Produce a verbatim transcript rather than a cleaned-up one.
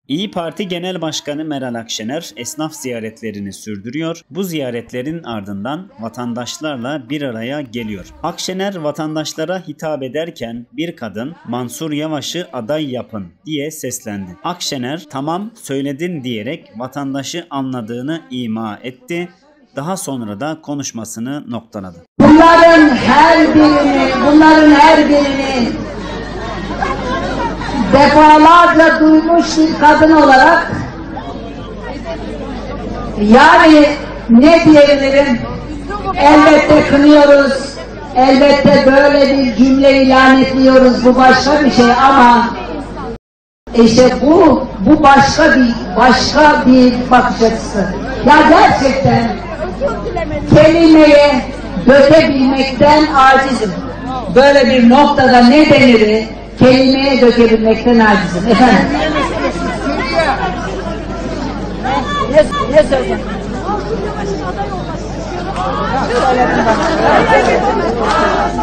İyi Parti Genel Başkanı Meral Akşener esnaf ziyaretlerini sürdürüyor. Bu ziyaretlerin ardından vatandaşlarla bir araya geliyor. Akşener vatandaşlara hitap ederken bir kadın Mansur Yavaş'ı aday yapın diye seslendi. Akşener tamam söyledin diyerek vatandaşı anladığını ima etti. Daha sonra da konuşmasını noktaladı. Bunların her birini, bunların her birini defalarca duymuş bir kadın olarak yani ne diyebilirim, elbette kınıyoruz, elbette böyle bir cümle ilan ediyoruz, bu başka bir şey ama işte bu, bu başka bir, başka bir bakış açısı. Ya gerçekten kelimeye dökebilmekten acizim. Böyle bir noktada ne denir? Kelimeye dökebilmekten acizim. Efendim? Ne, ne söyleyeceğim? Mansur Yavaş'ın aday olması.